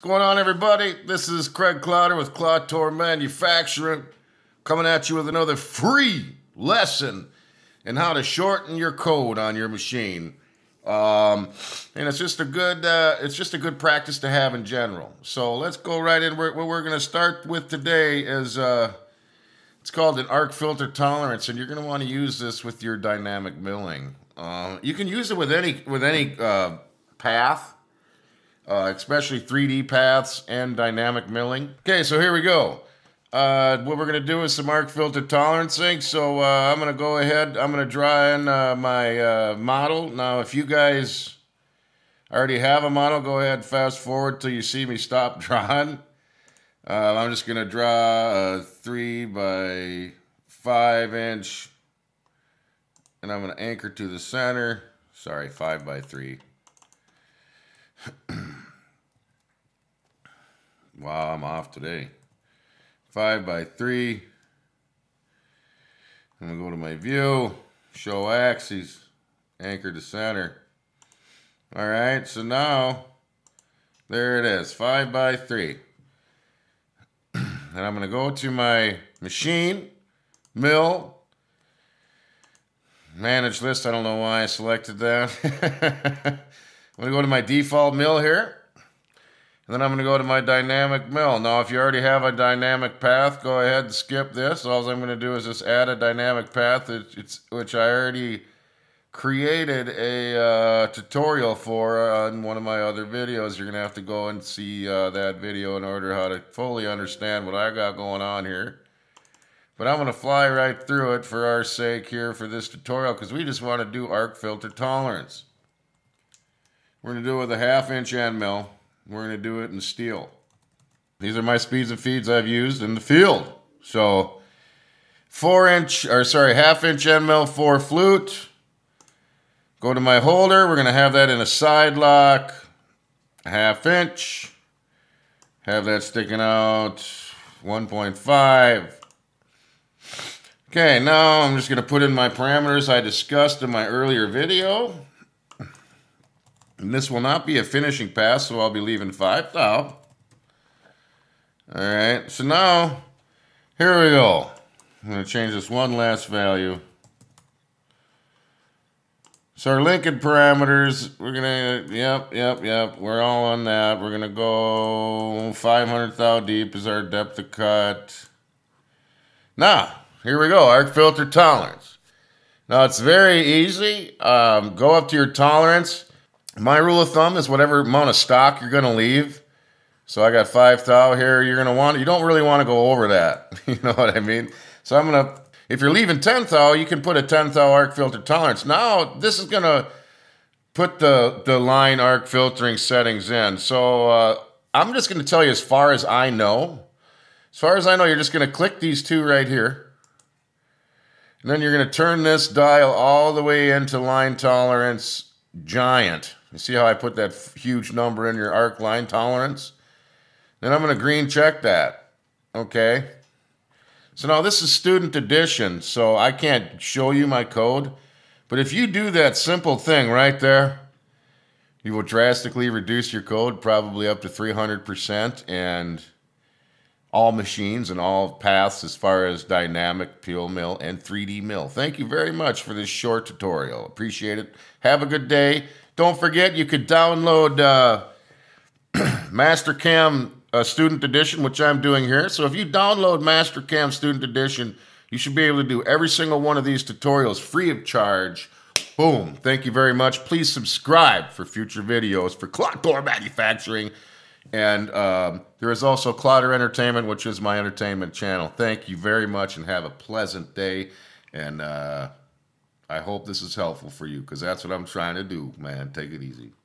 What's going on, everybody? This is Craig Clowder with Clowtor Manufacturing, coming at you with another free lesson in how to shorten your code on your machine. And it's just a good practice to have in general. So let's go right in. What we're going to start with today is it's called an arc filter tolerance, and you're going to want to use this with your dynamic milling. You can use it with any path. Especially 3D paths and dynamic milling. Okay, so here we go. What we're going to do is some arc filter tolerancing. So I'm going to go ahead. I'm going to draw in my model. Now, if you guys already have a model, go ahead and fast forward till you see me stop drawing. I'm just going to draw a 3 by 5 inch. And I'm going to anchor to the center. Sorry, 5 by 3. Wow, I'm off today. 5 by 3. I'm going to go to my view, show axes, anchor to center. All right, so now, there it is, 5 by 3. And I'm going to go to my machine, mill, manage list. I don't know why I selected that. I'm going to go to my default mill here. And then I'm going to go to my dynamic mill. Now, if you already have a dynamic path, go ahead and skip this. All I'm going to do is just add a dynamic path, which I already created a tutorial for on one of my other videos. You're going to have to go and see that video in order how to fully understand what I got going on here. But I'm going to fly right through it for our sake here for this tutorial, because we just want to do arc filter tolerance. We're going to do it with a 1/2 inch end mill. We're going to do it in steel. These are my speeds and feeds I've used in the field. So 1/2 inch end mill 4 flute. Go to my holder. We're going to have that in a side lock. 1/2 inch. Have that sticking out 1.5. Okay, now I'm just going to put in my parameters I discussed in my earlier video. And this will not be a finishing pass, so I'll be leaving 5 thou. Alright, so now, here we go. I'm going to change this one last value. So our linking parameters, we're going to, yep, we're all on that. We're going to go 500 thou deep is our depth of cut. Now, here we go, arc filter tolerance. Now, it's very easy. Go up to your tolerance. My rule of thumb is whatever amount of stock you're going to leave. So I got 5 thou here. You don't really want to go over that. You know what I mean? So I'm going to, if you're leaving 10 thou, you can put a 10 thou arc filter tolerance. Now this is going to put the line arc filtering settings in. So I'm just going to tell you as far as I know. As far as I know, you're just going to click these two right here. And then you're going to turn this dial all the way into line tolerance giant. You see how I put that huge number in your arc line tolerance? Then I'm going to green check that. Okay. So now this is student edition, so I can't show you my code. But if you do that simple thing right there, you will drastically reduce your code, probably up to 300%, and all machines and all paths as far as dynamic, peel mill, and 3D mill. Thank you very much for this short tutorial. Appreciate it. Have a good day. Don't forget, you could download Mastercam Student Edition, which I'm doing here. So if you download Mastercam Student Edition, you should be able to do every single one of these tutorials free of charge. Boom. Thank you very much. Please subscribe for future videos for Clowtor Manufacturing. And there is also Clowtor Entertainment, which is my entertainment channel. Thank you very much and have a pleasant day. And I hope this is helpful for you, because that's what I'm trying to do, man. Take it easy.